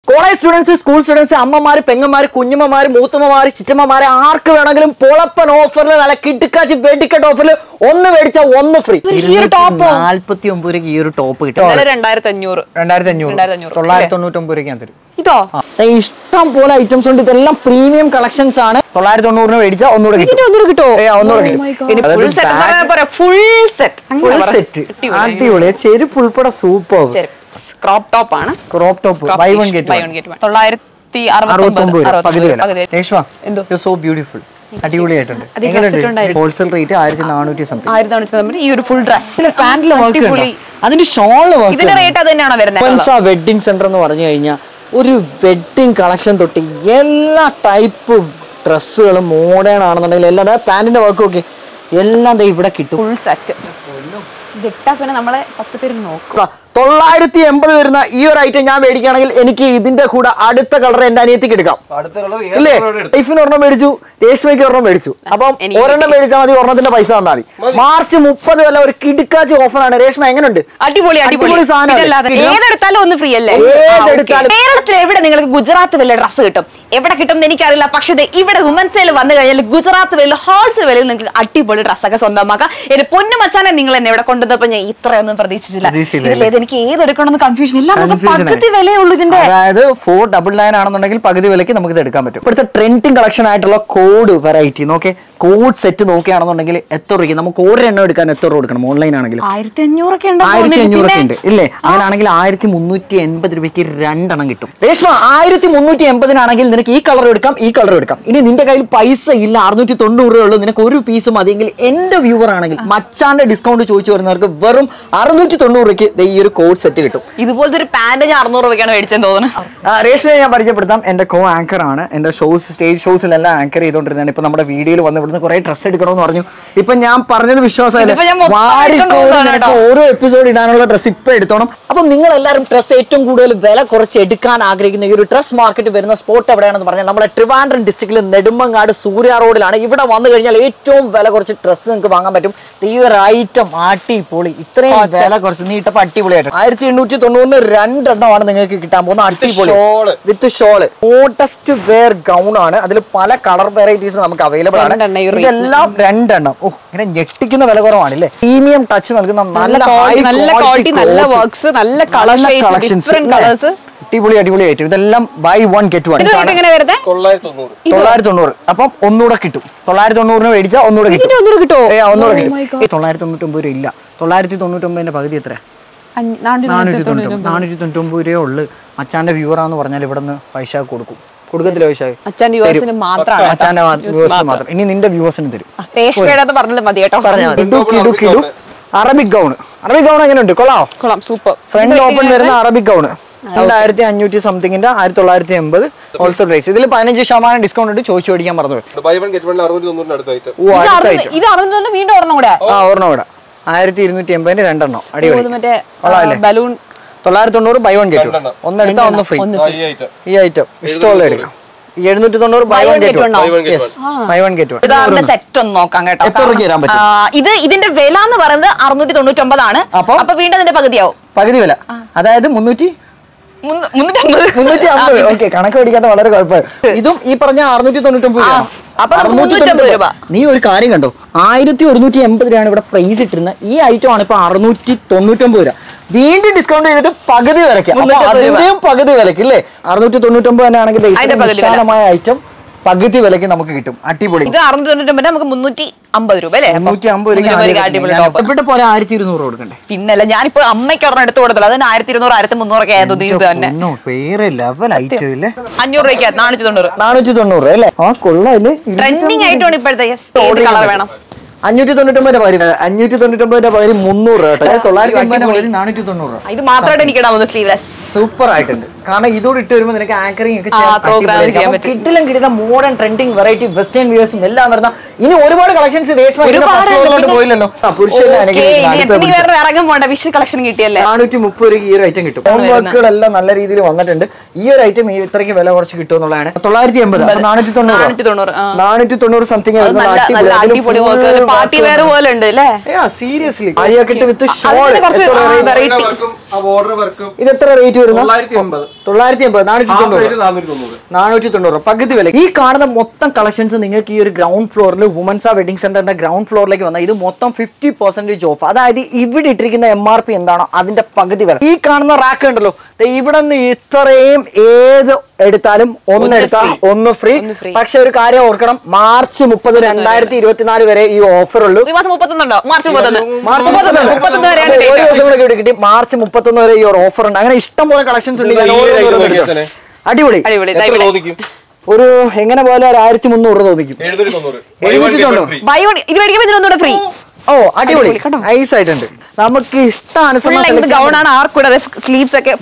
College students, school students, അമ്മമാര്, പെങ്ങന്മാര്, കുഞ്ഞമ്മമാര്, മൂത്തമ്മമാര്, ചിറ്റമ്മമാരെ ആർക്ക് വേണമെങ്കിലും പൊളപ്പൻ ഓഫറിൽ നല്ല കിടുക്കാച്ചി വെടിക്കെട്ട് ഓഫറിൽ ഒന്ന് മേടിച്ചാൽ ഒന്ന് ഫ്രീ. 49 രൂപയ്ക്ക് ഈ ഒരു ടോപ്പ് കിട്ടും. 2500 999 രൂപയ്ക്ക് തരും. ഇതോ ഇഷ്ടം പോലെ ഐറ്റംസ് ഉണ്ട്. ഇതെല്ലാം പ്രീമിയം കളക്ഷൻസ് ആണ്. 990 മേടിച്ചാൽ ഒന്നുകൂടെ കിട്ടും. അടിപൊളി ചെരുപ്പ് ഉൾപ്പെടെ സൂപ്പർ. ക്രോപ്പ് ടോപ്പ് ആണ്. Crop top buy one get 969 so beautiful. അടിപൊളിയായിട്ടുണ്ട്. Wholesale rate 1400 something. ഈ ഒരു ഫുൾ ഡ്രസ് പാന്റിലെ വർക്ക് അതിന്റെ ഷോളില് ഇതിന്റെ റേറ്റ് അത് തന്നെയാണോ വരുന്നത്? വെഡിങ് സെന്റർ എന്ന് പറഞ്ഞു കഴിഞ്ഞാൽ ഒരു വെഡിങ് കളക്ഷൻ തൊട്ട് എല്ലാ ടൈപ്പ് ഡ്രസ്സുകളും മോഡേൺ ആണെന്നുണ്ടെങ്കിൽ എല്ലാം പാന്റിന്റെ വർക്കും ഒക്കെ എല്ലാം ഇവിടെ കിട്ടും. ഫുൾ സെറ്റ് ഇതിട്ടാ പിന്നെ നമ്മളെ 10 പേര് നോക്കും. 980 വരുന്ന ഈ ഒരു ഐറ്റം ഞാൻ മേടിക്കുകയാണെങ്കിൽ എനിക്ക് ഇതിന്റെ കൂടെ അടുത്ത കളർ എന്റെ അനിയത്തിക്ക് എടുക്കാം. ഇല്ലേ, ലൈഫിന് ഒരെണ്ണം മേടിച്ചു, രേഷ്മയ്ക്ക് ഒരെണ്ണം മേടിച്ചു. അപ്പം ഒരെണ്ണം മേടിച്ചാൽ മതി, ഒരെണ്ണത്തിന്റെ പൈസ തന്നാൽ മതി. മാർച്ച് 30 വരെ ഒരു കിടുക്കാച്ചി ഓഫറാണ്. രേഷ്മ എങ്ങനെയുണ്ട്? അടിപൊളി സാധനം. ഏതെടുത്താലും ഒന്ന് ഫ്രീ അല്ലേ? കേരളത്തിൽ എവിടെ നിങ്ങൾക്ക് ഗുജറാത്ത് വില ഡ്രസ് കിട്ടും? എവിടെ കിട്ടും എന്ന് എനിക്കറിയില്ല. പക്ഷേ ഇവിടെ വുമൻസ് സെയിൽ വന്നു കഴിഞ്ഞാൽ ഗുജറാത്ത് വില ഹോൾസെയിൽ വിലയിൽ നിങ്ങൾക്ക് അടിപൊളി ഡ്രസ്സൊക്കെ സ്വന്തമാക്കാം. എന്റെ പൊന്നു മച്ചാനെ നിങ്ങൾ എന്നെ ഇവിടെ കൊണ്ടുവന്നപ്പോ ഞാൻ ഇത്രയൊന്നും പ്രതീക്ഷിച്ചില്ല. എനിക്ക് ഏതെടുക്കണമെന്ന് കൺഫ്യൂഷൻ ഇല്ല. പകുതി വിലയുള്ളൂ ഇതിന്റെ. അതായത് 499 ആണെന്നുണ്ടെങ്കിൽ പകുതി വിലക്ക് നമുക്ക് ഇത് എടുക്കാൻ പറ്റും. ഇപ്പോഴത്തെ ട്രെൻഡിങ് കളക്ഷൻ ആയിട്ടുള്ള കോഡ് വെറൈറ്റി നോക്കേ. കോഡ് സെറ്റ് നോക്കുകയാണെന്നുണ്ടെങ്കിൽ എത്ര രൂപയ്ക്ക് നമുക്ക് ഒരെണ്ണം എടുക്കാൻ എത്ര രൂപ കൊടുക്കണം? ഓൺലൈൻ ആണെങ്കിൽ 1500 ഒക്കെ ഉണ്ട് ഇല്ലേ? അങ്ങനെയാണെങ്കിൽ 1380 രൂപയ്ക്ക് 2 എണ്ണം കിട്ടും. രേഷ്മ 1380 നിനക്ക് ഈ കളർ എടുക്കാം, ഈ കളർ എടുക്കാം. ഇനി നിന്റെ കയ്യിൽ പൈസ ഇല്ല, 690 രൂപയുള്ളൂ, നിനക്ക് ഒരു പീസ് മതിയെങ്കിൽ എന്റെ വ്യൂവർ ആണെങ്കിൽ മച്ചാന്റെ ഡിസ്കൗണ്ട് ചോദിച്ചു വരുന്നവർക്ക് വെറും 690 രൂപയ്ക്ക് ഈ ഒരു കോഡ് സെറ്റ് കിട്ടും. ഇതുപോലത്തെ ഒരു പാന്റ് ഞാൻ 600 രൂപയ്ക്കാണ് മേടിച്ചെന്ന് തോന്നുന്നു. രേഷ്മയെ ഞാൻ പരിചയപ്പെടുത്താം. എന്റെ കോ ആങ്കർ ആണ്. എന്റെ സ്റ്റേജ് ഷോസിലെല്ലാം ആങ്കർ ചെയ്തോണ്ടിരുന്നതാണ്. ഇപ്പൊ നമ്മുടെ വീഡിയോയിൽ വന്ന് ഇവിടുന്ന് കുറെ ഡ്രസ് എടുക്കണമെന്ന് പറഞ്ഞു. ഇപ്പൊ ഞാൻ പറഞ്ഞത് വിശ്വാസമല്ലേ, ഓരോ എപ്പിസോഡ് ഇടാനുള്ള ഡ്രസ് ഇപ്പൊ എടുത്തോണം. അപ്പൊ നിങ്ങൾ എല്ലാവരും ഡ്രസ് ഏറ്റവും കൂടുതൽ വില കുറച്ച് എടുക്കാൻ ആഗ്രഹിക്കുന്ന ഈ ഒരു ഡ്രസ് മാർക്കറ്റ് വരുന്ന സ്പോട്ട് എവിടെയാണെന്ന് പറഞ്ഞാൽ നമ്മളെ ട്രിവാൻഡ്രം ഡിസ്ട്രിക്റ്റിൽ നെടുമങ്ങാട് സൂര്യ റോഡിലാണ്. ഇവിടെ വന്നു കഴിഞ്ഞാൽ ഏറ്റവും വില കുറച്ച് ഡ്രസ്സ് നിങ്ങൾക്ക് വാങ്ങാൻ പറ്റും. ഈ ഒരു ഐറ്റം അടിപൊളി, ഇത്രയും വില കുറച്ച് നീട്ടപ്പോ അടിപൊളിയായിട്ട് 1890 2 നിങ്ങൾക്ക് കിട്ടാൻ പോകുന്ന അടിപൊളി with shawl. Modest wear gown ആണ്. അതിൽ പല കളർ വെറൈറ്റീസ് നമുക്ക് അവൈലബിൾ ആണ്. ഇതെല്ലാം 2 എണ്ണം. ഓ, ഇങ്ങനെ ഞെട്ടിക്കുന്ന വില കുറവാണല്ലേ. പ്രീമിയം ടച്ച് നൽകുന്ന നല്ല ക്വാളിറ്റി, നല്ല വർക്ക്സ്, നല്ല കളക്ഷൻസ്, അടിപൊളി ഐറ്റം. ഇതെല്ലാം ബൈ വൺ ഗെറ്റ് വൺ. 990. അപ്പം ഒന്നുകൂടെ കിട്ടും. 990 മേടിച്ചാൽ ഒന്നുകൂടെ കിട്ടും. 999 രൂപ ഇല്ല. 999 പകുതി എത്ര? 499 രൂപയേ ഉള്ളു. മച്ചാന്റെ വ്യൂവറാന്ന് പറഞ്ഞാൽ ഇവിടെ നിന്ന് പൈസ കൊടുക്കത്തില്ല. പൈസ മാത്രം. ഇനി നിന്റെ വ്യൂവേഴ്സിന് തരും. അറബിക് ഗൗൺ എങ്ങനെയുണ്ട്? കൊള്ളാം, സൂപ്പർ. ഫ്രണ്ട് ഓപ്പൺ വരുന്ന അറബിക് ഗൗൺ 2500 സംതിങ്ങിന്റെ 1980 ഹോൾസെയിൽ പ്രൈസ്. ഇതിൽ 15% ഡിസ്കൗണ്ട് ഉണ്ട്. ചോദിച്ചു മേടിക്കാൻ മറന്നു. ഒരെണ്ണം കൂടെ 1280 2 അടിപൊളി. 990 ബൈ വൺ ഗെറ്റ് വൺ. ഒന്നെടുത്താൽ ഒന്ന് ഫ്രീ. ഈ ഐറ്റം ഇഷ്ടമുള്ള എടുക്കാം. 790 buy one get one. Buy one get one. Set ഒന്ന് നോക്കാം കേട്ടോ. എത്ര രൂപയ്ക്ക് തരാൻ പറ്റും? ഇതിന്റെ വില എന്ന് പറയുന്നത് 699 ആണ്. അപ്പൊ വീണ്ടും അതിന്റെ പകുതിയാവും. പകുതി വില, അതായത് 350. ഓക്കെ, കണക്ക് പഠിക്കാത്ത വളരെ കുഴപ്പമില്ല. ഇതും ഈ പറഞ്ഞ 699 രൂപ. നീ ഒരു കാര്യം കണ്ടോ, 1180 രൂപയാണ് ഇവിടെ പ്രൈസ് ഇട്ടിരുന്നത്. ഈ ഐറ്റം ആണ് ഇപ്പൊ 699 രൂപ. വീണ്ടും ഡിസ്കൗണ്ട് ചെയ്തിട്ട് പകുതി വിലക്ക്. അതിന്റെയും പകുതി വിലക്ക് ഇല്ലേ? 699 തന്നെ ആണെങ്കിൽ വിശാലമായ ഐറ്റം പകുതി വിലക്ക് നമുക്ക് കിട്ടും. അടിപൊളി. ഇത് 699 നമുക്ക് 350 രൂപ അല്ലേ? 350 രൂപ പോലെ 1200 കൊടുക്കണ്ടേ? പിന്നല്ല, ഞാനിപ്പോ അമ്മയ്ക്ക് ഒരെണ്ണം എടുത്തു കൊടുത്തല്ലോ. അതിന് 1200 1300 ഒക്കെ ആയിരുന്നു. ഇത് തന്നെ വേറെ ലെവൽ ഐറ്റം ഇല്ലേ? 500 രൂപയ്ക്ക് 490 അല്ലേ? ആ കൊള്ളാല്ലേ. ട്രെൻഡിങ് ആയിട്ടാണ് ഇപ്പോഴത്തെ. കളർ വേണം. 599 പകരം 300 രൂപ കേട്ടോ. 490 ഇത് മാത്രമായിട്ട് എനിക്ക് ഇടാൻ പോകുന്നത് സ്ലീവ്ലെസ്. സൂപ്പർ ആയിട്ടുണ്ട്. കാരണം ഇതോട് ഇട്ട് വരുമ്പോൾ നിനക്ക് ആങ്കറിംഗ് ഒക്കെ കിട്ടില്ല. മോഡേൺ ട്രെൻഡിങ് വെറൈറ്റി വെസ്റ്റേൺ വ്യൂസും എല്ലാം വരുന്ന ഇനി ഒരുപാട് കളക്ഷൻസ് പോയില്ലല്ലോ. 430 ഈ ഒരു ഐറ്റം കിട്ടും. ഹോം വർക്കുകളെല്ലാം നല്ല രീതിയിൽ വന്നിട്ടുണ്ട്. ഈ ഒരു ഐറ്റം ഇത്രയ്ക്ക് വില കുറച്ച് കിട്ടും എന്നുള്ളതാണ്. 980 490 സംതിങ്. സീരിയസ്ലി വിത്ത് ഷോൾ. ഇത് എത്ര റേറ്റ് വരുന്നത്? 490 പകുതി വില. ഈ കാണുന്ന മൊത്തം കളക്ഷൻസ് നിങ്ങൾക്ക് ഈ ഒരു ഗ്രൗണ്ട് ഫ്ലോറിൽ വുമൻസ് വെഡിങ് സെന്ററിന്റെ ഗ്രൗണ്ട് ഫ്ലോറിലേക്ക് വന്നാൽ ഇത് മൊത്തം 50% ഓഫ്. അതായത് ഇവിടെ ഇട്ടിരിക്കുന്ന MRP എന്താണോ അതിന്റെ പകുതി വില. ഈ കാണുന്ന റാക്ക് ഉണ്ടല്ലോ, ഇവിടെ നിന്ന് ഇത്രയും ഏത് എടുത്താലും ഒന്നെടുത്താൽ ഒന്ന് ഫ്രീ. പക്ഷെ ഒരു കാര്യം ഓർക്കണം, മാർച്ച് 30, 2024 വരെ ഈ ഓഫർ ഉള്ളൂ. മാർച്ച് 31 വരെ ഈ ഒരു ഓഫർ ഉണ്ട്. അങ്ങനെ ഇഷ്ടം പോലെ കളക്ഷൻസ് ഉണ്ട്. അടിപൊളി. ഒരു എങ്ങനെ പോലെ 1300 തോന്നിക്കും. 790 ഫ്രീ. ഓ അടിപൊളി, നൈസ് ആയിട്ടുണ്ട്. നമുക്ക് ഇഷ്ടമാണ്. സ്ലീവ്സ് ഒക്കെ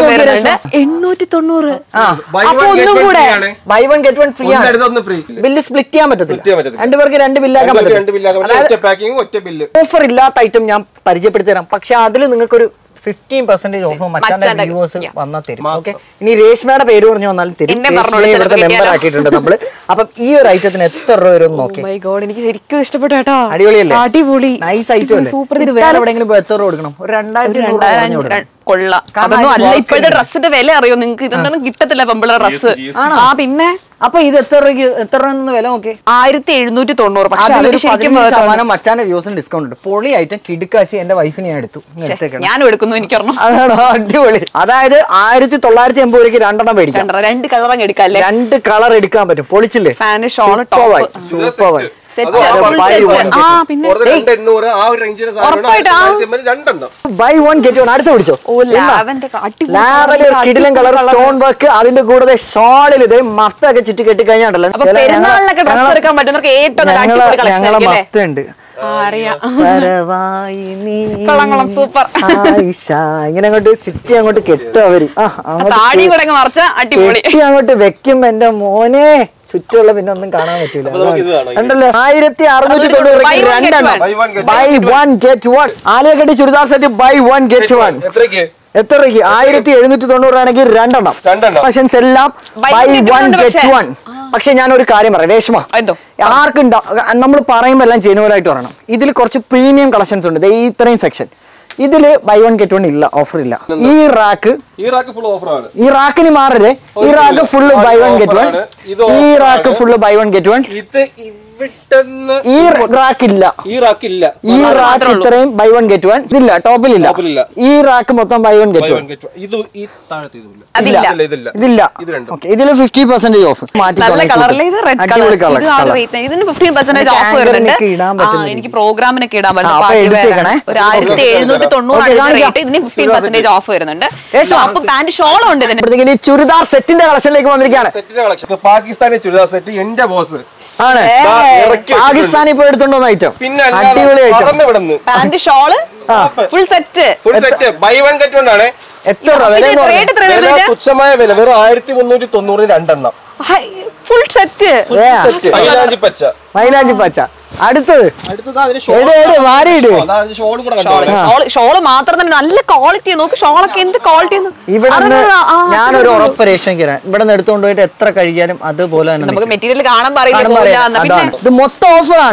890. അപ്പൊ ഒന്നും കൂടെ buy one get one free ആണ്. ബില്ല് സ്പ്ലിറ്റ് ചെയ്യാൻ പറ്റത്തില്ല. രണ്ടുപേർക്ക് 2 ബില്ലാക്കാൻ പറ്റില്ല. ഓഫർ ഇല്ലാത്ത ഐറ്റം ഞാൻ പരിചയപ്പെടുത്തി തരാം. പക്ഷെ അതിൽ നിങ്ങൾക്കൊരു 15% ഓഫ് മച്ചാന്റെ വ്യൂവേഴ്സ് വന്നാൽ തരും. ഓക്കെ, ഇനി രേഷ്മയുടെ പേര് പറഞ്ഞു വന്നാലും തരും. ഇവിടുത്തെ മെമ്പർ ആക്കിയിട്ടുണ്ട് നമ്മള്. അപ്പം ഈ ഒരു ഐറ്റത്തിന് എത്ര രൂപ വരും നോക്കി. എനിക്ക് ശരിക്കും ഇഷ്ടപ്പെട്ടു കേട്ടോ. അടിപൊളിയല്ലേ? അടിപൊളി, നൈസ് ഐറ്റം അല്ലേ? ഇത് വേറെ എവിടെയെങ്കിലും എത്ര രൂപ കൊടുക്കണം? ഒരു 2000 കൊള്ളാം. അതൊന്നും അല്ല, ഇപ്പോഴത്തെ ഡ്രസ്സിന്റെ വില അറിയോ നിങ്ങൾക്ക്? ഇതൊന്നും കിട്ടത്തില്ല പെമ്പിള ഡ്രസ്. ആ പിന്നെ അപ്പൊ ഇത് എത്ര രൂപ വില നോക്കി? 1790. മച്ചാന്റെ വ്യൂസിന് ഡിസ്കൗണ്ട് ഉണ്ട്. പൊളി ഐറ്റം കിടുക്കാച്ചി. എന്റെ വൈഫിന് ഞാൻ എടുത്തു. ഞാനും എടുക്കുന്നു, എനിക്കറിഞ്ഞു. അതാണ് അടിപൊളി. അതായത് 1980 രൂപയ്ക്ക് 2 എണ്ണം മേടിക്കാം. 2 കളർ എടുക്കാം. 2 കളർ എടുക്കാൻ പറ്റും. പൊളിച്ചില്ലേ? ഫാന്, shawl, top, super. Buy one get one. അടുത്ത് പിടിച്ചോ. കിടിലൻ കളർ സ്റ്റോൺ വർക്ക്. അതിന്റെ കൂടെ ഷോളിൽ ഇത് മഫ്തൊക്കെ ചുറ്റി കെട്ടി കഴിഞ്ഞാണ്ടല്ലോ. ഞങ്ങളെ മഫ്ത ഉണ്ട്. ഇങ്ങനെ അങ്ങോട്ട് ചുറ്റി അങ്ങോട്ട് കെട്ടും അവര്. അങ്ങോട്ട് വെക്കും. എന്റെ മോനെ ചുറ്റുള്ള പിന്നെ ഒന്നും കാണാൻ പറ്റൂല. ഉണ്ടല്ലോ 1690 ബൈ വൺ ഗെറ്റ് വൺ. ആലിയക്കട്ടി churidar set buy one get one. എത്ര രൂപയ്ക്ക്? 1790 ആണെങ്കിൽ 2 എണ്ണം. കളക്ഷൻസ് എല്ലാം ബൈ വൺ ഗെറ്റ് വൺ. പക്ഷെ ഞാൻ ഒരു കാര്യം പറയാം രേഷ്മ, ആർക്കും നമ്മൾ പറയുമ്പോൾ എല്ലാം ജെനുവലായിട്ട് പറയണം. ഇതിൽ കുറച്ച് പ്രീമിയം കളക്ഷൻസ് ഉണ്ട്. ഇത്രയും സെക്ഷൻ ഇതില് ബൈ വൺ ഗെറ്റ് വൺ ഇല്ല, ഓഫർ ഇല്ല. ഈ റാക്കിന് മാറരുത്. ഈ rack full buy one get one. ഈ rack full buy one get one. ഈ റാക്ക് ഇല്ല. ഈ റാക്ക് ഇത്രയും ബൈ വൺ ഗെറ്റ് വൺ ഇതില്ല. ടോപ്പിലില്ല. ഈ റാക്ക് മൊത്തം ബൈ വൺ ഗെറ്റ് വൺ. ഇതില്ല. ഇതില് 50% ഓഫ്. എനിക്ക് പ്രോഗ്രാമിനൊക്കെ ഇടാൻ പറ്റും. 1790 ഓഫ് വരുന്നുണ്ട്. പാന്റ് ഷോളും ഉണ്ട്. ചുരിദാർ സെറ്റിന്റെ കളക്ഷനിലേക്ക് വന്നിരിക്കുകയാണ്. പാകിസ്ഥാനി ചുരിദാർ സെറ്റ് എന്റെ ബോസ് ആണ്. പാകിസ്ഥാനി ഇപ്പൊ എടുത്തോണ്ടോ ഐറ്റം. അടിപൊളി item. Pant shawl full set buy one get one ആണ്. എത്ര തുച്ഛമായ വില വെറും 1390 2 എണ്ണം. Full set. മൈലാഞ്ചി പച്ച. അടുത്തത് ഷോള് മാത്രം തന്നെ നല്ല ക്വാളിറ്റി. നോക്ക് ഷോളൊക്കെ എന്ത് ക്വാളിറ്റി. ഇവിടെ ഞാനൊരു ഉറപ്പ് രേഷ്മയ്ക്ക് ഇവിടെ നിന്ന് എടുത്തുകൊണ്ട് പോയിട്ട് എത്ര കഴിക്കാനും അതുപോലെ തന്നെ നമുക്ക് മെറ്റീരിയൽ കാണാൻ പറയില്ല. ഇത് മൊത്തം ഓഫറാണ്.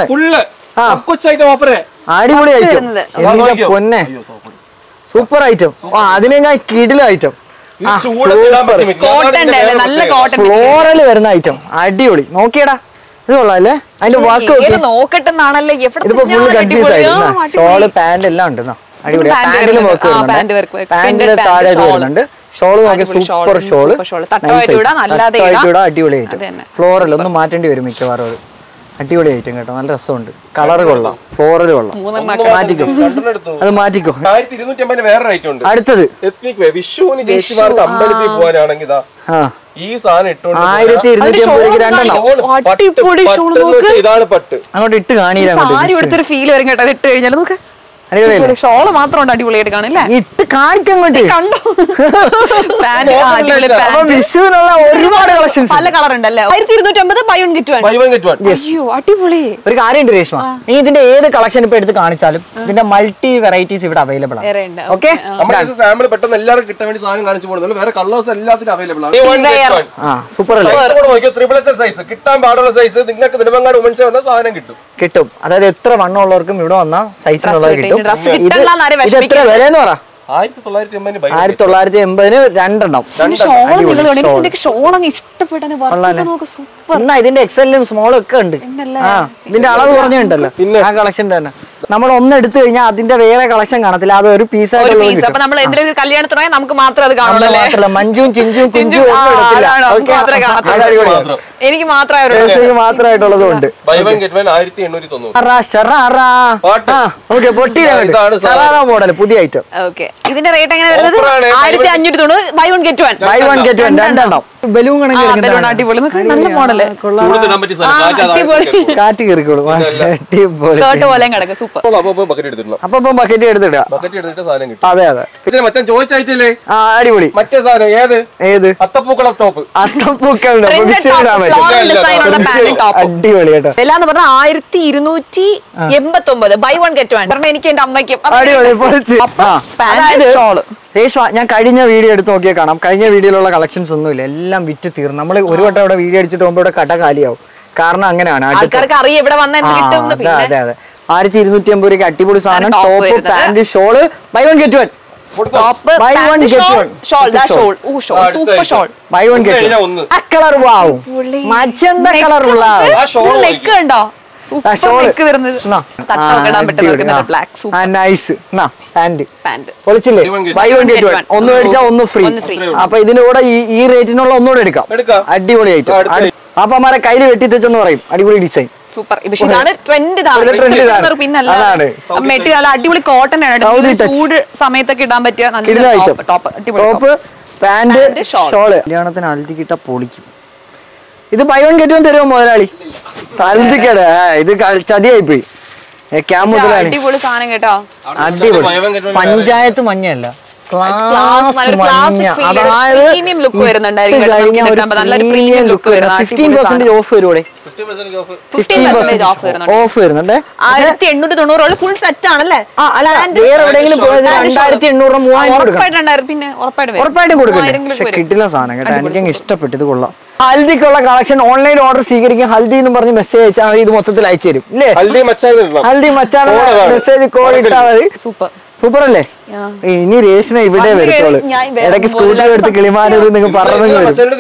അടിപൊളി ഐറ്റം. പൊന്നെ സൂപ്പർ ഐറ്റം. അതിനേക്കാൾ കിടില ഐറ്റം. ഫ്ലോറൽ വരുന്ന ഐറ്റം. അടിപൊളി. നോക്കിയടാ, ഇത് കൊള്ളാല്ലേ? അതിന്റെ വാക്ക് നോക്കട്ടെന്നാണല്ലേ. ഇതിപ്പോ ഫുൾ കൺഫ്യൂസ് ആയിരുന്നു. ഷോള് പാന്റ് എല്ലാം ഉണ്ട്. അടിപൊളി. പാന്റിലും വർക്ക് വരുന്നുണ്ട്. പാന്റിന്റെ താഴെ വരുന്നുണ്ട്. ഷോള് നോക്കി സൂപ്പർ ഷോള്. അടിപൊളി ഐറ്റം. ഫ്ലോറൽ ഒന്നും മാറ്റേണ്ടി വരും മിക്കവാറും. അടിപൊളി ഐറ്റം കേട്ടോ. നല്ല രസമുണ്ട്. കളർ കൊള്ളാം, ഫ്ലോറൽ കൊള്ളാം. മാറ്റിക്കോ, അത് മാറ്റിക്കോ. അടുത്തത് വിഷുവിന് ചേച്ചിമാർക്ക് അമ്പലത്തിൽ പോകാനാണെങ്കിൽ ഈ സാധനം 1250 ഇതാണ് പട്ട്. അങ്ങോട്ട് ഇട്ട് കാണില്ല. ഫീൽ വരും കേട്ടോ ഇട്ട് കഴിഞ്ഞാൽ. നോക്ക് ഷോള് മാത്രം ഉണ്ട്. അടിപൊളിയായിട്ട് കാണില്ലേ? ഇട്ട് കാണിക്കങ്ങോട്ട് കണ്ടോ? വിഷുവിനുള്ള ഒരുപാട് കളക്ഷൻസ് പല കളർ ഉണ്ടല്ലേ. 1250 ബൈ വൺ ഗെറ്റ് വൺ. അടിപൊളി. ഒരു കാര്യമുണ്ട് രേഷ്മ, നീ ഇതിന്റെ ഏത് കളക്ഷൻ ഇപ്പൊ എടുത്ത് കാണിച്ചാലും ഇതിന്റെ മൾട്ടി വെറൈറ്റീസ് ഇവിടെ അവൈലബിൾ ആണ്. ഓക്കെ, സാമ്പിൾ പെട്ടെന്ന് എല്ലാവർക്കും കിട്ടാൻ വേണ്ടി സാധനം കാണിച്ചു പോകുന്നത്. വേറെ കളേഴ്സ് എല്ലാത്തിനും അവൈലബിൾ ആണ്. സൂപ്പർ സൈസ് കിട്ടാൻ പാടുള്ള സൈസ് നിങ്ങൾക്ക് നെടുമങ്ങാട് വുമൻസ് വന്ന സാധനം കിട്ടും. അതായത് എത്ര വണ്ണമുള്ളവർക്കും ഇവിടെ വന്ന സൈസിനുള്ളത് കിട്ടും. ഇത് എത്ര വില എന്ന് പറ? 1980 രണ്ടെണ്ണം. എന്നാ ഇതിന്റെ എക്സലും സ്മോളും ഒക്കെ ഉണ്ട്. ഇതിന്റെ അളവ് കുറഞ്ഞുണ്ടല്ലോ ആ കളക്ഷന്റെ തന്നെ. നമ്മൾ ഒന്ന് എടുത്തു കഴിഞ്ഞാൽ അതിന്റെ വേറെ കളക്ഷൻ കാണത്തില്ല, അത് ഒരു പീസായിട്ട് നമുക്ക് മാത്രമല്ല മഞ്ജുവും ചിഞ്ചും കുഞ്ചും എനിക്ക് മാത്രമായിട്ടുള്ളതും ഉണ്ട്. മോഡൽ പുതിയ ഐറ്റം. ഇതിന്റെ റേറ്റ് എങ്ങനെ വരുന്നത്? 1590. ബൈ വൺ ഗെറ്റ് വൺ രണ്ടെണ്ണം. ബലൂൺ അടിപൊളി, നല്ല മോഡല്. കാറ്റ് കയറിക്കോളും. പോലെ കിടക്കും. സൂപ്പർ. അപ്പൊ ബക്കറ്റ് എടുത്തിടുക. അതെ അതെ ചോദിച്ചായിട്ടല്ലേ അടിപൊളി. മറ്റേ സാധനം ഏത് അത്തപ്പൂക്കളം ടോപ്പ്. അത്തപ്പൂക്കളുടെ അടിപൊളി കേട്ടോ. വില എന്ന് പറഞ്ഞാൽ 1289. Buy one get one. എനിക്ക് എന്റെ അമ്മയ്ക്കും അടിപൊളി. രേഷ്മ, ഞാൻ കഴിഞ്ഞ വീഡിയോ എടുത്ത് നോക്കിയാൽ കാണാം, കഴിഞ്ഞ വീഡിയോയിലുള്ള കളക്ഷൻസ് ഒന്നുമില്ല, എല്ലാം വിറ്റ് തീർന്നു. നമ്മൾ ഒരു വട്ടം ഇവിടെ വീഡിയോ അടിച്ചിട്ട് പോകുമ്പോൾ ഇവിടെ കട കാലിയാവും. കാരണം അങ്ങനെയാണ്. അതെ അതെ 1250 രൂപയ്ക്ക് അടിപൊളി സാധനം. Top pant shawl buy one get one. Buy one get one. Buy one get one. ആ കളർ വാവും, മജന്ത കളർ ഉള്ള പൊളിച്ചില്ലേ? Buy one get one. ഒന്ന് മേടിച്ചാൽ ഒന്ന് ഫ്രീ. അപ്പൊ ഇതിന്റെ കൂടെ ഈ റേറ്റിനുള്ള ഒന്നുകൂടെ എടുക്കാം. അടിപൊളി ഐറ്റം. അപ്പൊ അമ്മാരെ കയ്യിൽ വെട്ടിത്തെച്ചെന്ന് പറയും. അടിപൊളി ഡിസൈൻ. സൂപ്പർ. ഇതാണ് ട്രെൻഡ്. മെറ്റീരിയൽ അടിപൊളി കോട്ടൺ ആണ്. ചൂട് സമയത്തൊക്കെ ഇടാൻ പറ്റിയ നല്ല ടോപ്പ്. Top pant shawl. കല്യാണത്തിന് ഹൽദിക്കിട്ട പൊളിക്കും. ഇത് ബൈ വൺ ഗെറ്റ് വൺ തരുമോ മുതലാളി? ഹൽദിക്കട ഇത് ചതിയായി പോയി. അടിപൊളി സാധനം കേട്ടോ. അടിപൊളി. പഞ്ചായത്ത് മഞ്ഞല്ല, ക്ലാസ് മഞ്ഞ. അതായത് 15% ഓഫ് വരുവോടെ. 15% ഓഫ് വരുന്നുണ്ട്. 1890 ഫുൾ സെറ്റ് ആണല്ലേ? വേറെ എവിടെയെങ്കിലും പോയത് 2800 3000 പിന്നെ ഉറപ്പായിട്ടും കൊടുക്കും. പക്ഷെ കിട്ടില്ല സാധനം കേട്ടോ. എനിക്കങ്ങ് ഇഷ്ടപ്പെട്ടു. ഇത് കൊള്ളാം. ഹൽദിക്കുള്ള കളക്ഷൻ ഓൺലൈൻ ഓർഡർ സ്വീകരിക്കും. ഹൽദി എന്ന് പറഞ്ഞ് മെസ്സേജ് അയച്ചാൽ മതി. ഇത് മൊത്തത്തിൽ അയച്ചു തരും. ഇല്ലേ? ഹൽദി മച്ചാണ് മെസ്സേജ് കോൾ ഇട്ടാൽ മതി. സൂപ്പർ. സൂപ്പർ അല്ലേ? ഇനി രേഷ്മ ഇവിടെ വരത്തോളൂ. ഇടയ്ക്ക് സ്കൂട്ടർ എടുത്ത് കിളിമാനൂർ നിങ്ങൾ പറഞ്ഞു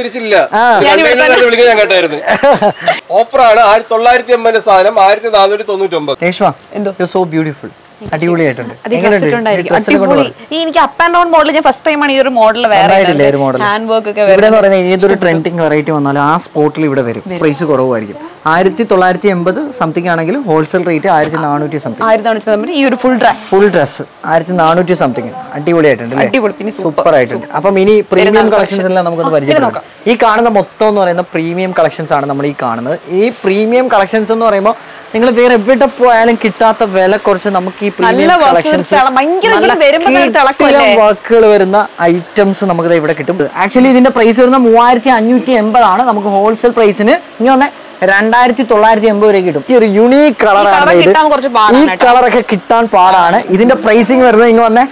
ഓഫറാണ്. 1980 സാധനം 1499. Reshma, so beautiful. അടിപൊളിയായിട്ടുണ്ട്. എനിക്ക് അപ്പ് ആൻഡ് ഡൗൺ മോഡൽ ഞാൻ ഫസ്റ്റ് ടൈം ആണ് ഈ ഒരു മോഡൽ. ഹാൻഡ് വർക്ക് ഒക്കെ ഇവിടെ പറയുന്നത് ഏതൊരു ട്രെൻഡിങ് വെറൈറ്റി വന്നാലും ആ സ്പോട്ടിൽ ഇവിടെ വരും. പ്രൈസ് കുറവായിരിക്കും. 1980 സംതിങ് ആണെങ്കിൽ ഹോൾസെയിൽ റേറ്റ് 1400 സംതിങ്. ഈ ഒരു ഫുൾ ഡ്രസ് 1400 സംതിങ്. അടിപൊളിയായിട്ടുണ്ട്. സൂപ്പർ ആയിട്ടുണ്ട്. അപ്പം ഇനി പ്രീമിയം കളക്ഷൻസ് എല്ലാം നമുക്കൊന്ന് പരിചയപ്പെടാം. ഈ കാണുന്ന മൊത്തം എന്ന് പറയുന്ന പ്രീമിയം കളക്ഷൻസ് ആണ് നമ്മൾ ഈ കാണുന്നത്. ഈ പ്രീമിയം കളക്ഷൻസ് എന്ന് പറയുമ്പോൾ നിങ്ങൾ വേറെ എവിടെ പോയാലും കിട്ടാത്ത വില കുറച്ച് നമുക്ക് ഈ പ്രീമിയം കളക്ഷൻസ് വർക്കുകൾ വരുന്ന ഐറ്റംസ് നമുക്ക് ഇവിടെ കിട്ടും. ആക്ച്വലി ഇതിന്റെ പ്രൈസ് വരുന്ന 3580 ആണ്. നമുക്ക് ഹോൾസെയിൽ പ്രൈസിന് ഇനി വന്ന 2980 രൂപ കിട്ടും. ഒരു യുണീക് കളറാണ് ഇത്. ഈ കളറൊക്കെ കിട്ടാൻ പാടാണ്. ഇതിന്റെ പ്രൈസിങ് വരുന്നത് ഇങ്ങനെ വന്ന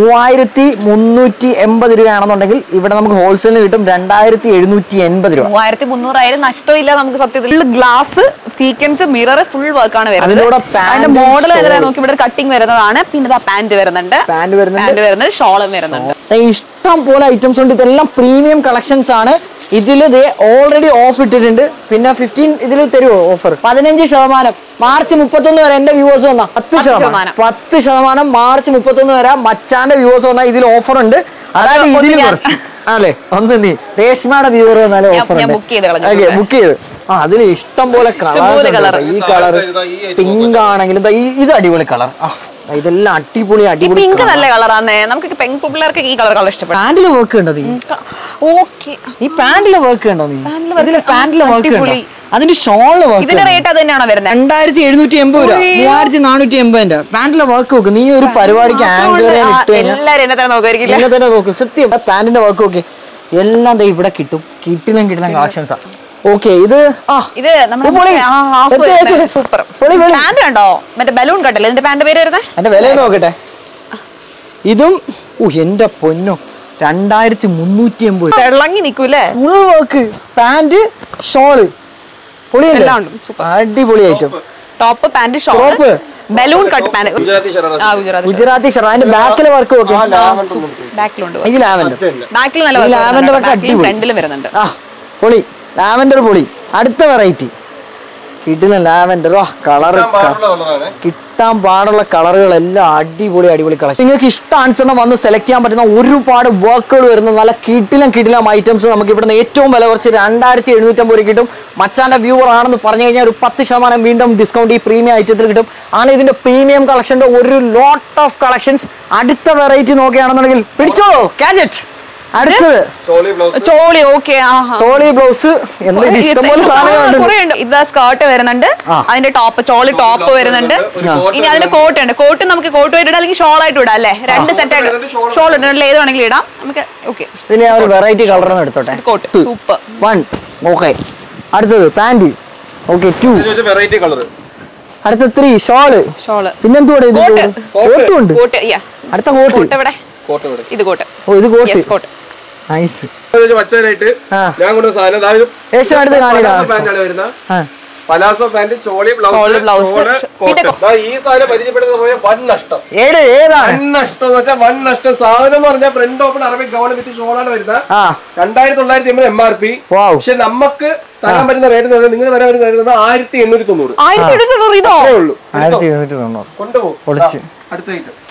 3380 രൂപയാണെന്നുണ്ടെങ്കിൽ ഇവിടെ നമുക്ക് ഹോൾസെയിലിന് കിട്ടും 2780 രൂപ. 3300 ആയാലും നഷ്ടമില്ല നമുക്ക് സത്യത്തിൽ. Glass sequence mirror full work ആണ് വരുന്നത്. മോഡൽ നോക്കി ഇവിടെ കട്ടിങ് വരുന്നതാണ്. പിന്നെ പാന്റ് വരുന്നുണ്ട്, ഷോളും വരുന്നുണ്ട്. ഇഷ്ടം പോലെ ഐറ്റംസ് ഉണ്ട്. ഇതെല്ലാം പ്രീമിയം കളക്ഷൻസ് ആണ്. ഇതില് ഓൾറെഡി ഓഫ് ഇട്ടിട്ടുണ്ട്. പിന്നെ 15 ഇതിൽ തരുമോ ഓഫർ? 15% മാർച്ച് 31 വരെ. എന്റെ വ്യൂവേഴ്സ് വന്നാ 10% മാർച്ച് 31 വരെ മച്ചാന്റെ വ്യൂവേഴ്സ് വന്നാൽ ഇതിൽ ഓഫർ ഉണ്ട്. അതായത് ഇതിൽ കുറച്ച് അല്ലേ ഒന്ന് നീ രേഷ്മയുടെ വ്യൂവർ വന്നാലും ഓഫർ ഉണ്ട്. ബുക്ക് ചെയ്ത് അതിന് ഇഷ്ടം പോലെ കളർ. ഈ കളർ പിങ്ക് ആണെങ്കിലും ഇത് അടിപൊളി കളർ. ഇതെല്ലാം അടിപൊളി അടിപൊളി. പിങ്ക് നല്ല കളറാണ്. നമുക്ക് പെൺപിള്ളേർക്ക് ഈ കളർ ഇഷ്ടപ്പെടും. പാന്റിൽ വർക്ക് ഉണ്ടോ നീ? ഈ പാന്റിലെ വർക്ക് ഉണ്ടോ നീ? ഇതില് പാന്റിലെ വർക്ക് ഉണ്ടോ? അതിന്റെ ഷോളില് വർക്ക്. ഇതിന്റെ റേറ്റ് അത് തന്നെയാണോ വരുന്നത്? 2780 രൂപ. 3480 പാന്റിലെ വർക്ക് നോക്ക്. നീ ഒരു പരിപാടിക്ക് ആങ്കർ ഇട്ട് എന്നെ തന്നെ നോക്ക്. സത്യം പാന്റിന്റെ വർക്ക് നോക്ക്. എല്ലാം ഇവിടെ കിട്ടും. കിട്ടില്ല കളക്ഷൻസാ. ഓക്കെ ഇത് സൂപ്പർ പാന്റ് ഉണ്ടോ? മറ്റേ ബലൂൺ കട്ടല്ലേ ഇതിന്റെ പാന്റ് പേര് വരുന്നത്? എന്റെ വില നോക്കട്ടെ. ഇതും എന്റെ പൊന്നോ 2380 തിളങ്ങി നിക്കൂലേ? ഫുൾ വർക്ക് പാന്റ് ഷോള് പൊളിയല്ലേ? അടിപൊളി ഐറ്റം. Top pant shop balloon cut pant Gujarati ഷറാന്റെ ബാക്കിലെ വർക്ക് നോക്കി ബാക്കിലുണ്ട് ഈ ലാവൻഡർ ബാക്കിൽ നല്ല ലാവൻഡർ ഒക്കെ അടിപൊളി ഫ്രണ്ടിലും വരുന്നുണ്ട് പൊളി ലാവൻഡർ പൊളി അടുത്ത വെറൈറ്റി കിട്ടില്ല ലാവൻഡർ കളർ കിട്ടാൻ പാടുള്ള കളറുകളെല്ലാം അടിപൊളി അടിപൊളി കളർ നിങ്ങൾക്ക് ഇഷ്ടാനുസരണം വന്ന് സെലക്ട് ചെയ്യാൻ പറ്റുന്ന ഒരുപാട് വർക്കുകൾ വരുന്ന നല്ല കിട്ടിലും ഐറ്റംസ് നമുക്ക് ഇവിടുന്ന് ഏറ്റവും വില കുറച്ച് 2750 രൂപ കിട്ടും. മച്ചാന്റെ വ്യൂവർ ആണെന്ന് പറഞ്ഞു കഴിഞ്ഞാൽ ഒരു 10% വീണ്ടും ഡിസ്കൗണ്ട് ഈ പ്രീമിയം ഐറ്റത്തിൽ കിട്ടും. ആണ് ഇതിന്റെ പ്രീമിയം കളക്ഷന്റെ ഒരു ലോട്ട് ഓഫ് കളക്ഷൻസ്. അടുത്ത വെറൈറ്റി നോക്കുകയാണെന്നുണ്ടെങ്കിൽ പിടിച്ചോളൂ കാജറ്റ്. അടുത്തത് ചോളി. ഓക്കെ, ചോളി ബ്ലൗസ് ഇഷ്ടംപോലെ സാധനങ്ങളുണ്ട്. ഇത് സ്കേർട്ട് വരുന്നുണ്ട്, അതിന്റെ ടോപ്പ് ചോളി ടോപ്പ് വരുന്നുണ്ട്. ഇനി അതിന്റെ കോട്ട് ഉണ്ട്. കോട്ട് നമുക്ക് കോട്ട് ആയിട്ട് അല്ലെങ്കിൽ ഷോൾ ആയിട്ട് ഇടാം അല്ലേ? രണ്ട് സെറ്റ് ആയിട്ട് ഷോൾ ഇടുന്നുണ്ട്, ഏത് വേണമെങ്കിലും ഇടാം നമുക്ക്. ഓക്കെ, ഒരു വെറൈറ്റി കളർ എടുത്തോട്ടെ. Coat super 1. ഓക്കെ, അടുത്തത് പാന്റ്. Okay 2 variety colour. അടുത്ത 3 ഷോള്. പിന്നെന്തുകൂടെ കോട്ടുണ്ട്. അടുത്ത കോട്ട് എവിടെ? ഇത് കോട്ട്. ഓ ഇത് കോട്ട്. Yes coat. നൈസ്. മച്ചാനായിട്ട് ഞാൻ കൊണ്ടുവന്ന സാധനം പലാസോ പാന്റ് ചോളി ബ്ലൗസ്. ഈ സാധനം പരിചയപ്പെടുന്നത് പോയ വൻ നഷ്ടം. നഷ്ടം എന്ന് വെച്ചാൽ വൻ നഷ്ടം. സാധനം എന്ന് പറഞ്ഞാൽ front open Arabic gown with ഷോളാണ് വരുന്നത്. 2950 MRP. പക്ഷെ നമുക്ക് തരാൻ പറ്റുന്ന റേറ്റ് നിങ്ങൾ തരാൻ പറ്റുന്ന റേറ്റ് 1890. കൊണ്ടുപോകും. അടുത്ത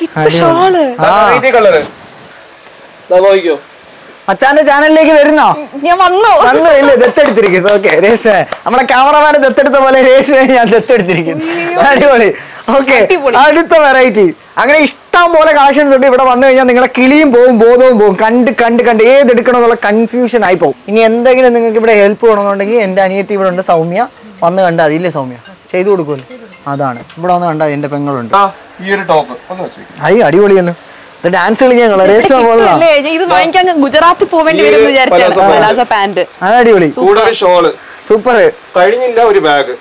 കളറ് നോക്കിക്കോ. മച്ചാന്റെ ചാനലിലേക്ക് വരുന്നോ? ഞാൻ വന്നു ഇല്ല, ദത്തെടുത്തിരിക്കുന്നു. ഓക്കെ, രേഷ്മ നമ്മളെ ക്യാമറമാനെ ദത്തെടുത്ത പോലെ രേഷ്മയെ ഞാൻ ദത്തെടുത്തിരിക്കുന്നു. അടിപൊളി. ഓക്കെ, അടുത്ത വെറൈറ്റി. അങ്ങനെ ഇഷ്ടം പോലെ കളക്ഷൻസ് ഉണ്ട്. ഇവിടെ വന്നു കഴിഞ്ഞാൽ നിങ്ങളെ കിളിയും പോവും ബോധവും പോവും. കണ്ട് ഏതെടുക്കണമെന്നുള്ള കൺഫ്യൂഷൻ ആയി പോകും. ഇനി എന്തെങ്കിലും നിങ്ങൾക്ക് ഇവിടെ ഹെൽപ്പ് വേണമെന്നുണ്ടെങ്കിൽ എന്റെ അനിയത്തി ഇവിടെ ഉണ്ട്, സൗമ്യ. വന്ന് കണ്ടാൽ അതില്ലേ സൗമ്യ ചെയ്തു കൊടുക്കുമല്ലോ. അതാണ് ഇവിടെ വന്ന് കണ്ടാൽ എന്റെ പെങ്ങളുണ്ട്. അടിപൊളിയല്ലോ. ഡാൻസ് കളിക്കാൻ ഗുജറാത്തിൽ പോവേണ്ടി വരും വിചാരിച്ചു. പാന്റ് അടിപൊളി. സൂപ്പർ. കഴിഞ്ഞില്ല ഒരു ബാഗ്.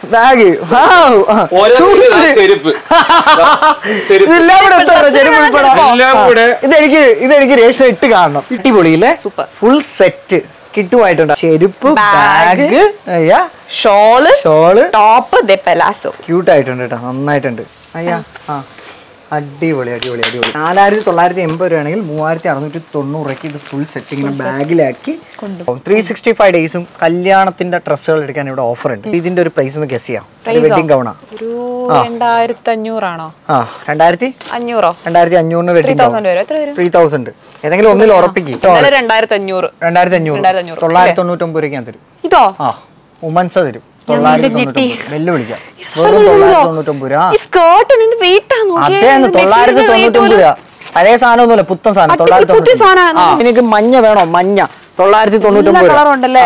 ഇതെനിക്ക് രേഷ്മ ഇട്ട് കാണണം. അടിപൊളിയില്ലേ? സൂപ്പർ. ഫുൾ സെറ്റ് കിട്ടുമായിട്ടുണ്ട്. ചെരുപ്പ്, ബാഗ്, ഷോള്, ടോപ്പ്, പെലാസോ. ക്യൂട്ടായിട്ടുണ്ട് കേട്ടോ, നന്നായിട്ടുണ്ട്. അയ്യാ അടിപൊളി. 4980 രൂപയാണെങ്കിൽ 3690 ഇത് ഫുൾ സെറ്റ് ഇങ്ങനെ ബാഗിലാക്കി 365 ഡേയ്സും കല്യാണത്തിന്റെ ഡ്രസ്സുകൾ എടുക്കാൻ ഇവിടെ ഓഫർ ഉണ്ട്. ഇതിന്റെ ഒരു പ്രൈസ് ഒന്ന് ഗസ് ചെയ്യാം. വെഡിങ് ഗൗണാ 2500 ആണോ? 2500 വെഡിങ് 3000. ഏതെങ്കിലും ഒന്നിൽ ഉറപ്പിക്കും. 2500 999 രൂപയ്ക്ക് തരും. ഇതോ ഉമൻസ തരും 999. വെല്ലുവിളിക്കാം. 999 രൂപ. അതെ, 999 രൂപ. പഴയ സാധനമൊന്നുമില്ല, പുത്തൻ സാധനം. 999. എനിക്ക് മഞ്ഞ വേണോ? മഞ്ഞ 999 രൂപ.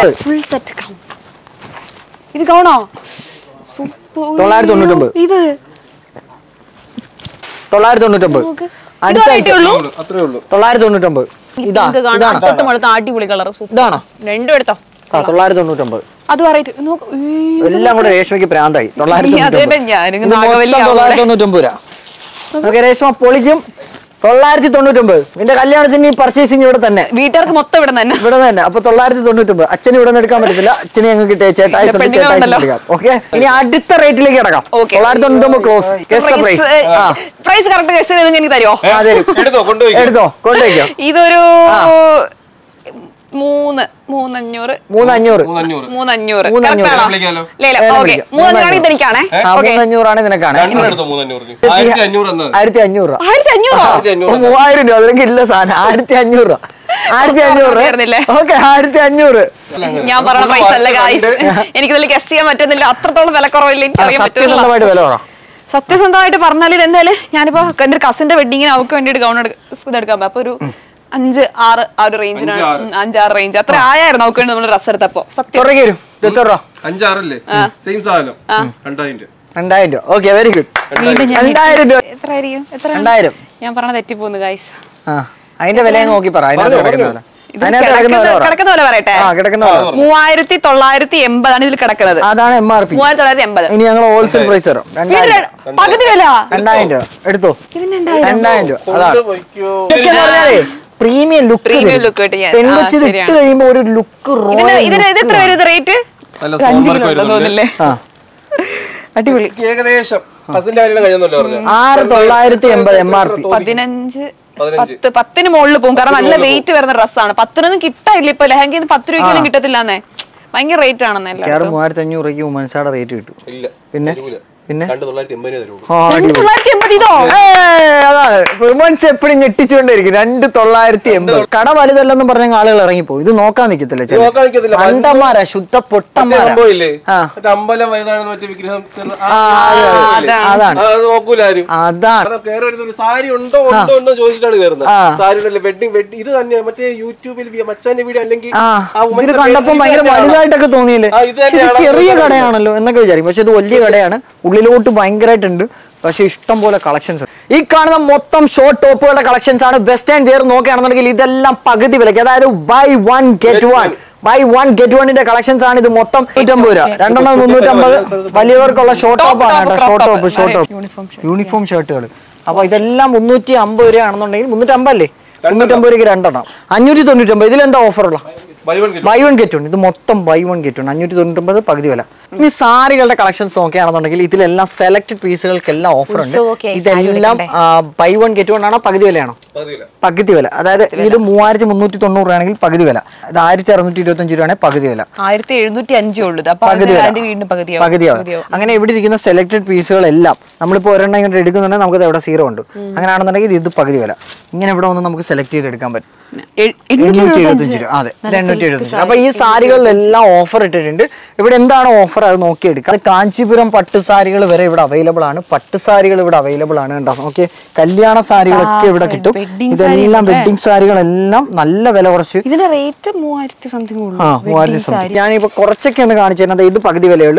999. ഇത് 999. അടുത്ത 999. അടിപൊളി കളർ. ഇതാണോ? രണ്ടും എടുത്തോ. 999. എല്ലാം കൂടെ രേഷ്മയ്ക്ക് പ്രാന്തായി. 999 രൂപ. ഓക്കെ, രേഷ്മ പൊളിക്കും. 999. നിന്റെ കല്യാണത്തിന് പർച്ചേസിങ് ഇവിടെ തന്നെ, വീട്ടുകാർക്ക് മൊത്തം ഇവിടെ തന്നെ. അപ്പൊ 999. അച്ഛന് ഇവിടെ നിന്ന് എടുക്കാൻ പറ്റത്തില്ല. അച്ഛനെ ഞങ്ങൾക്ക് ചേട്ടായി. ഓക്കെ, ഇനി അടുത്ത റേറ്റിലേക്ക് കിടക്കാം. 999 ക്ലോസ്. പ്രൈസ് കറക്റ്റ് ഗസ് ചെയ്ത് എനിക്ക് തരുമോ? എടുത്തോ, കൊണ്ടുപോയിക്കോ. ഇതൊരു 3500. എനിക്കാണേ. 3500 നിനക്കാണ്. 1500 രൂപ. 3000 രൂപ. അതിലേക്ക് ഇല്ല സാധനം. 1500 രൂപ. 1500. ഓക്കെ, 1500. ഞാൻ പറഞ്ഞ പ്രൈസ് അല്ല ഗൈസ്. എനിക്കിതിൽ ഗസ് ചെയ്യാൻ പറ്റുന്നില്ല. അത്രത്തോളം വില കുറവില്ല. എനിക്കറിയാൻ പറ്റില്ല. സത്യസന്ധമായിട്ട് പറഞ്ഞാൽ എന്തായാലും ഞാനിപ്പോ എന്റെ ഒരു കസിന്റെ വെഡിങ്ങിന് അവർക്ക് വേണ്ടിട്ട് ഗൗൺ ഇതെടുക്കാൻ അപ്പൊ ഒരു 5-6 ആ ഒരു റേഞ്ചിനാണ്. 5-6 റേഞ്ച് അത്ര ആയിരുന്നു നമുക്ക് വേണ്ടി നമ്മൾ ഡ്രസ് എടുത്തപ്പോ. സത്യം 2000 രൂപ. Okay, very good. 2000 രൂപ. എത്രയായിരിക്കും? ഞാൻ പറഞ്ഞ തെറ്റിപ്പോന്ന് ഗൈസ്. അതിന്റെ വില നോക്കി പറ. കിടക്കുന്ന പോലെ പറയട്ടെ. 3980 ആണ് ഇതിൽ കിടക്കുന്നത്. അതാണ് MRP. 3980. ഇനി ഞങ്ങൾ ഹോൾസെയിൽ പ്രൈസ് തരാം. പകുതി വില 2000 രൂപ. എടുത്തോ. 2000 രൂപ. അതാണ് പ്രീമിയം ലുക്ക്. പെൺകൊച്ചി ഇട്ട് കഴിയുമ്പോ ഒരു ലുക്ക്. എത്ര വരും റേറ്റ്? അടിപൊളി. ഏകദേശം കസിന്റെ കാര്യം കഴിയുന്നല്ലോ പറഞ്ഞു 6980 MRP. 10 മുകളിൽ പോകും. കാരണം നല്ല വെയിറ്റ് വരുന്ന ഡ്രസ്സാണ്. 10 കിട്ടാനില്ല ഇപ്പൊ. ലെഹങ്ക 10 രൂപയ്ക്കൊന്നും കിട്ടത്തില്ലാന്നേ. ഭയങ്കര റേറ്റ് ആണെന്നല്ല. 3500 രൂപയ്ക്ക് വുമൻസാടെ റേറ്റ് കിട്ടും. പിന്നെ പിന്നെ 2980 ഇതോ വുമൻസ് എപ്പോഴും ഞെട്ടിച്ചുകൊണ്ടിരിക്കും. 2980. കട വലുതല്ലെന്നും പറഞ്ഞ ആളുകൾ ഇറങ്ങിപ്പോ. ഇത് നോക്കാൻ നിക്കത്തില്ല. പണ്ടന്മാരാ, ശുദ്ധ പൊട്ടന്മാരാ. അമ്പലം വലുതാണെന്ന് മറ്റേ വിഗ്രഹം അതാണ് അതാണ് സാരി ഉണ്ടോ ഉണ്ടോ ചോദിച്ചിട്ടാണ് കയറുന്നത്. സാരി വെഡിങ് ഇത് തന്നെ മറ്റേ യൂട്യൂബിൽ മച്ചാന്റെ വീഡിയോ അല്ലെങ്കിൽ ഇത് കണ്ടപ്പോ ഭയങ്കര വലുതായിട്ടൊക്കെ തോന്നിയില്ലേ? ചെറിയ കടയാണല്ലോ എന്നൊക്കെ വിചാരിക്കും. പക്ഷെ ഇത് വലിയ കടയാണ്. ഉള്ളിലോട്ട് ഭയങ്കരമായിട്ടുണ്ട്. പക്ഷെ ഇഷ്ടം പോലെ കളക്ഷൻസ്. ഈ കാണുന്ന മൊത്തം ഷോർട്ട് ടോപ്പുകളുടെ കളക്ഷൻസ് ആണ്. വെസ്റ്റേൺ വെയർ നോക്കുകയാണെന്നുണ്ടെങ്കിൽ ഇതെല്ലാം പകുതി വിലയ്ക്ക്, അതായത് ബൈ വൺ ഗെറ്റ് വണ്ണിന്റെ കളക്ഷൻസ് ആണ്. ഇത് മൊത്തം 250 രൂപ. 2 350. വലിയവർക്കുള്ള ഷോർട്ട് ടോപ്പ് ആണ് കേട്ടോ. ഷോർട്ട് ടോപ്പ് യൂണിഫോം ഷർട്ടുകൾ. അപ്പൊ ഇതെല്ലാം 350 രൂപയാണെന്നുണ്ടെങ്കിൽ 350 അല്ലേ? 350 രൂപയ്ക്ക് 2 എണ്ണം. 599. ഇതിലെന്താ ഓഫറുള്ള? Buy one get one. ഇത് മൊത്തം ബൈ വൺ ഗെറ്റ് വൺ. 599 പകുതി വില. ഇനി സാരികളുടെ കളക്ഷൻസ് നോക്കുകയാണെന്നുണ്ടെങ്കിൽ ഇതിലെല്ലാം സെലക്ടഡ് പീസുകൾക്കെല്ലാം ഓഫർ ഉണ്ട്. ഇതെല്ലാം ബൈ വൺ ഗെറ്റ് വൺ ആണോ പകുതി വിലയാണോ? പകുതി വില. അതായത് ഇത് 3390 രൂപയാണെങ്കിൽ പകുതി വില. ഇത് 1625 രൂപയാണെങ്കിൽ പകുതി വില. 1775 പകുതിയാവും. അങ്ങനെ ഇവിടെ ഇരിക്കുന്ന സെലക്ടഡ് പീസുകളെല്ലാം നമ്മളിപ്പോൾ ഒരെണ്ണം ഇങ്ങനെ എടുക്കുന്നുണ്ടെങ്കിൽ നമുക്ക് എവിടെ 0 ഉണ്ട്. അങ്ങനെയാണെന്നുണ്ടെങ്കിൽ ഇത് പകുതി വില. ഇങ്ങനെ ഇവിടെ വന്ന് നമുക്ക് സെലക്ട് ചെയ്തെടുക്കാൻ പറ്റും. 875 രൂപ. അതെ, 875. അപ്പൊ ഈ സാരികളിലെല്ലാം ഓഫർ ഇട്ടിട്ടുണ്ട്. ഇവിടെ എന്താണ് ഓഫർ അത് നോക്കിയെടുക്കാം. കാഞ്ചീപുരം പട്ടുസാരികൾ വരെ ഇവിടെ അവൈലബിൾ ആണ്. പട്ടുസാരികൾ ഇവിടെ അവൈലബിൾ ആണ്. കണ്ടോ? ഓക്കെ, കല്യാണ സാരികളൊക്കെ ഇവിടെ കിട്ടും. ഇതെല്ലാം വെഡിങ് സാരികളെല്ലാം നല്ല വില കുറച്ച്. ഇതിന്റെ റേറ്റ് 3000 സംതിങ്. 3000 സംതിങ്. ഞാനിപ്പോ കുറച്ചൊക്കെ ഒന്ന് കാണിച്ചു തരുന്നത്. ഇത് പകുതി വിലയുള്ളൂ.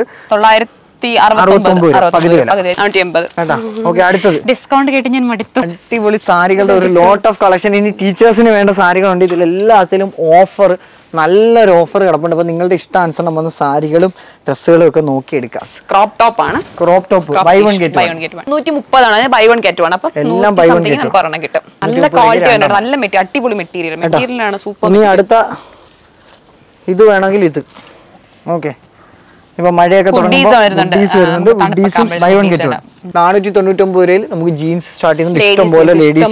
969 പകുതി വില. ഓക്കെ, അടുത്തത് ഡിസ്കൗണ്ട് കേട്ട് ഞാൻ മടുത്തു. അടിപൊളി സാരികളുടെ ഒരു ലോട്ട് ഓഫ് കളക്ഷൻ. ഇനി ടീച്ചേഴ്സിന് വേണ്ട സാരികളുണ്ട്. ഇതിലെല്ലാത്തിലും ഓഫർ, നല്ലൊരു ഓഫർ കിടപ്പുണ്ട്. അപ്പൊ നിങ്ങളുടെ ഇഷ്ടാനുസരണം വന്ന് സാരികളും ഡ്രസ്സുകളും ഒക്കെ നോക്കിയെടുക്കാം. ക്രോപ്പ് ടോപ്പ് ആണ്. Crop top buy one get 130 ആണ്. Buy one get one. അപ്പൊ എല്ലാം ബൈ വൺ ഗെറ്റ് ഒരെണ്ണം കിട്ടും. നല്ല ക്വാളിറ്റി ഉണ്ട്. നല്ല മെറ്റീരിയൽ, അടിപൊളി മെറ്റീരിയലാണ്. സൂപ്പർ. ഇനി അടുത്ത ഇത് വേണമെങ്കിൽ ഇത്. ഓക്കെ, ഇപ്പൊ മഴയൊക്കെ തുടങ്ങുമ്പോൾ ബൈ വൺ ഗെറ്റ് വൺ. 499 രൂപയിൽ നമുക്ക് ജീൻസ് സ്റ്റാർട്ട് ചെയ്യുന്നുണ്ട്. ഇഷ്ടം പോലെ ladies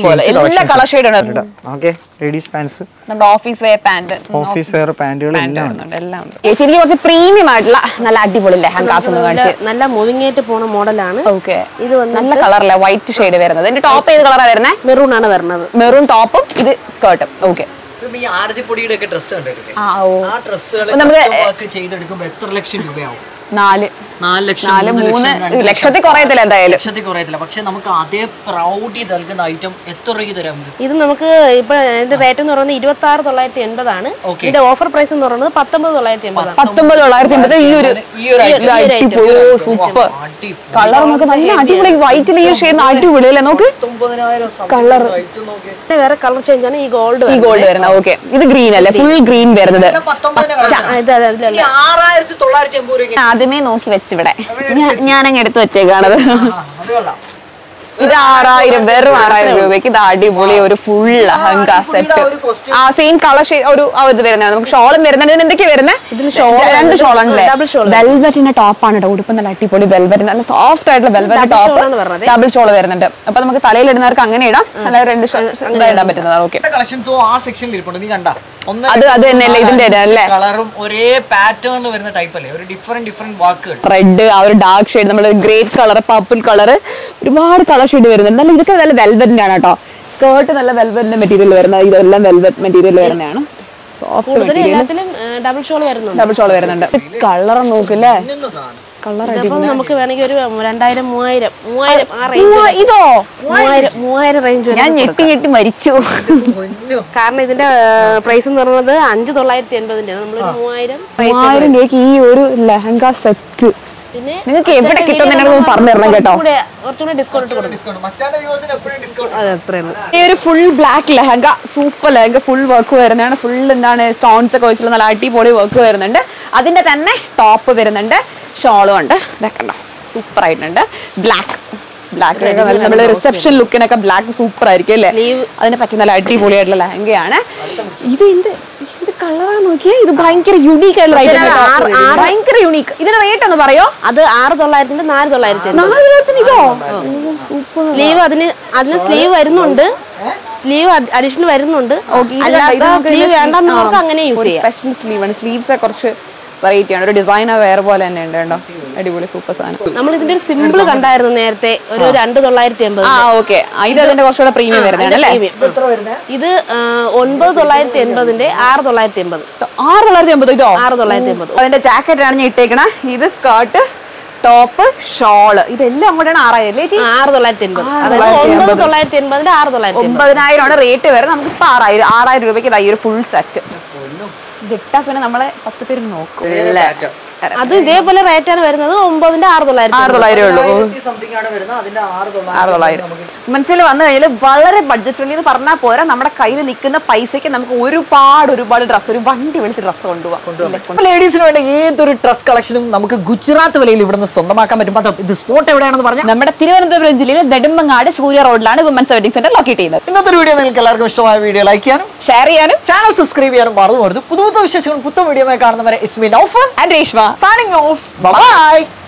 ladies pants, office wear pant, office wear പാന്റുകൾ എല്ലാം ഉണ്ട്. എനിക്ക് കുറച്ച് പ്രീമിയം ആയിട്ടുള്ള നല്ല അടിപൊളി ലെഹങ്കാസ് ഒന്ന് കാണിച്ച്. നല്ല മുതുങ്ങിയിട്ട് പോണ മോഡലാണ്. ഓക്കെ, ഇത് നല്ല കളറല്ല, വൈറ്റ് ഷെയ്ഡ് വരുന്നത്. ഇതിന്റെ ടോപ്പ് ഏത് കളറാണ് വരുന്നത്? മെറൂൺ ആണ് വരുന്നത്. മെറൂൺ ടോപ്പും ഇത് സ്കേർട്ടും. ഓക്കെ, ആരതിപ്പൊടിയുടെ ഒക്കെ ഡ്രസ് കണ്ടിട്ടില്ലേ? ആ ഡ്രസ്സുകൾ ചെയ്തെടുക്കുമ്പോൾ എത്ര ലക്ഷം രൂപയാവും? 4 ലക്ഷത്തിൽ കുറയത്തില്ല. എന്തായാലും ലക്ഷത്തിൽ കുറയത്തില്ല. പക്ഷെ നമുക്ക് അതേ പ്രൗഢി നൽകുന്ന ഐറ്റം എത്ര രൂപയ്ക്ക് തരാം? ഇത് നമുക്ക് ഇപ്പൊ ഇതിന്റെ റേറ്റ് എന്ന് പറയുന്നത് 26,980 ആണ്. ഇതിന്റെ ഓഫർ പ്രൈസ് എന്ന് പറയുന്നത് 19,980. 19,980. ഈ ഒരു സൂപ്പർ കളർ നമുക്ക് നല്ല അടിപൊളി വൈറ്റിൽ ഈ ഷെയ്ഡ് അടിപൊളി അല്ലേ? നോക്ക്, കളർ വേറെ കളർ ചേഞ്ച് ആണ്. ഈ ഗോൾഡ് വരുന്നത്. ഓക്കെ, ഇത് ഗ്രീൻ അല്ലേ? ഫുൾ ഗ്രീൻ വരുന്നത്. ആദ്യമേ നോക്കി വെച്ചിവിടെ ഞാനങ്ങ് എടുത്ത് വെച്ചേക്കാണത്. ഇത് 6000, വെറും 6000 രൂപയ്ക്ക് ഇത് അടിപൊളി ഒരു ഫുൾ ലഹങ്ക സെറ്റ്. ആ സെയിം കളർ ഒരു ഇത് വരുന്നതാണ്. നമുക്ക് ഷോളും വരുന്നുണ്ട്. ഇതിന് എന്തൊക്കെയാ വരുന്നത്? ഇതിന് 2 ഷോൾ ഉണ്ടല്ലേ? വെൽവെറ്റിന്റെ ടോപ്പാണ് കേട്ടോ. ഉടുപ്പ് നല്ല അടിപൊളി വെൽവെറ്റ്, നല്ല സോഫ്റ്റ് ആയിട്ടുള്ള വെൽവെറ്റ് ടോപ്പ്, ഡബിൾ ഷോൾ വരുന്നുണ്ട്. അപ്പൊ നമുക്ക് തലയിൽ ഇടുന്നവർക്ക് അങ്ങനെ ഇടാം, അല്ല 2 ഇടാൻ പറ്റുന്നതാണ്. ഓക്കെ, അത് തന്നെയല്ലേ ഇതിന്റെ കളറും ഒരേ പാറ്റേൺ വരുന്ന ടൈപ്പ് അല്ലേ? ഒരു ഡിഫറെന്റ് വാക്കുകൾ. റെഡ്, ആ ഒരു ഡാർക്ക് ഷെയ്ഡ്, നമ്മുടെ ഗ്രേപ്പ് കളർ, പർപ്പിൾ കളർ, ഒരുപാട് കളർ ഷെയ്ഡ് വരുന്നുണ്ട്. നല്ല ഇതൊക്കെ നല്ല വെൽവെറ്റിന്റെ ആണ് കേട്ടോ. സ്കേർട്ട് നല്ല വെൽവെറ്റിന്റെ മെറ്റീരിയൽ വരുന്നത്. ഇതെല്ലാം വെൽവെറ്റ് മെറ്റീരിയൽ വരുന്നതാണ്. ഡബിൾ ഷോൾ വരുന്നുണ്ട്. കളർ നോക്കില്ലേ? കളർ നമുക്ക് വേണമെങ്കിൽ ഒരു 2000, 3000 ഇതോ 3000 റേഞ്ച്. ഞാൻ ഞെട്ടി മരിച്ചു. കാരണം ഇതിന്റെ പ്രൈസ് എന്ന് പറയുന്നത് 5,980 ആണ്. നമ്മൾ 3000 രൂപയ്ക്ക് ഈ ഒരു ലെഹങ്ക സെറ്റ് നിങ്ങൾക്ക് എവിടെ കിട്ടുന്ന പറഞ്ഞു തരണം കേട്ടോ. ഈ ഒരു full black lehenga, super lehenga, full work വരുന്നതാണ്. ഫുൾ എന്താണ് സ്റ്റോൺസ് ഒക്കെ വെച്ചിട്ടുള്ള നല്ല അടിപൊളി വർക്ക് വരുന്നുണ്ട്. അതിന്റെ തന്നെ ടോപ്പ് വരുന്നുണ്ട്, ഷോളും ഉണ്ട്. ഇതൊക്കെ ഉണ്ടോ, സൂപ്പർ ആയിട്ടുണ്ട്. ബ്ലാക്ക് നമ്മുടെ റിസപ്ഷൻ ലുക്കിനൊക്കെ ബ്ലാക്ക് സൂപ്പർ ആയിരിക്കും അല്ലേ? അതിനെ പറ്റി നല്ല അടിപൊളിയായിട്ടുള്ള ലെഹങ്കയാണ്. ഇത് എന്ത് കളറാ നോക്കിയേ, ഇത് ഭയങ്കര യുണീക്ക് ആയിട്ടുള്ള ഭയങ്കര യുണീക്ക്. ഇതിന്റെ റേറ്റ് ഒന്ന് പറയോ? അത് 6,900 സൂപ്പർ. സ്ലീവ് അതിന് സ്ലീവ് വരുന്നുണ്ട്, സ്ലീവ് അഡീഷണൽ വരുന്നുണ്ട്. സ്ലീവ് വേണ്ടെന്നവർക്ക് അങ്ങനെ യൂസ് ചെയ്യാം. സ്പെഷ്യൽ സ്ലീവാണ്. സ്ലീവ്സ് കുറച്ച് വെറൈറ്റി ആണ്, ഒരു ഡിസൈനർ വേറെ പോലെ തന്നെ ഉണ്ട് കേട്ടോ. അടിപൊളി സൂപ്പർ സാധനം. നമ്മൾ ഇതിന്റെ ഒരു സിമ്പിൾ കണ്ടായിരുന്നു നേരത്തെ, ഒരു 2,980. ഓക്കെ, ഇത് അതിന്റെ കുറച്ചുകൂടെ പ്രീമിയം വരുന്നതാണ് അല്ലേ? ഇത് 9,980 6,980. 6,980 ഇതോ? 6,980. അതിന്റെ ജാക്കറ്റ് ആണ് ഞാൻ ഇട്ടേക്കണ. ഇത് സ്കേർട്ട്, ടോപ്പ്, ഷോള്, ഇതെല്ലാം കൂടെയാണ് 6,000. 6,980. അതായത് 9,980 6,980. 9,000 റേറ്റ് വരെ. നമുക്ക് ഇപ്പൊ 6,000 രൂപയ്ക്ക് ഈ ഒരു ഫുൾ സെറ്റ് ഇതിട്ടാ പിന്നെ നമ്മളെ 10 പേര് നോക്കും. അത് ഇതേപോലെ റേറ്റ് ആണ് വരുന്നത്. 9,000 6,900 ഉള്ളൂ. മനസ്സിൽ വന്നു കഴിഞ്ഞാൽ വളരെ ബഡ്ജറ്റ് ഫ്രണ്ട്ലി എന്ന് പറഞ്ഞാൽ പോരാ, നമ്മുടെ കയ്യിൽ നിൽക്കുന്ന പൈസക്ക് നമുക്ക് ഒരുപാട് ഡ്രസ്സ്, ഒരു വണ്ടി വിളിച്ച് ഡ്രസ്സ് കൊണ്ടുപോകാം. ലേഡീസിന് വേണ്ട ഏതൊരു ഡ്രസ് കളക്ഷനും നമുക്ക് ഗുജറാത്ത് വിലയിൽ ഇവിടുന്ന് സ്വന്തമാക്കാൻ പറ്റും. ഇത് സ്പോട്ട് എവിടെയാണെന്ന് പറഞ്ഞാൽ നമ്മുടെ തിരുവനന്തപുരം ജില്ലയിലെ നെടുമങ്ങാട് സൂര്യ റോഡിലാണ് വിമൻസ് വെഡിങ് സെന്റർ ലൊക്കേറ്റ് ചെയ്യുന്നത്. ഇന്നത്തെ വീഡിയോ നിങ്ങൾക്ക് എല്ലാവർക്കും ഇഷ്ടമായ വീഡിയോ ലൈക്ക് ചെയ്യാനും ഷെയർ ചെയ്യാനും ചാനൽ സബ്സ്ക്രൈബ് ചെയ്യാനും മറന്നു പോകരുത്. പുതിയ വിശേഷങ്ങളും പുത്തൻ വീഡിയോ കാണുന്നവരെ it's me Naufal and Reshma signing off. Bye bye.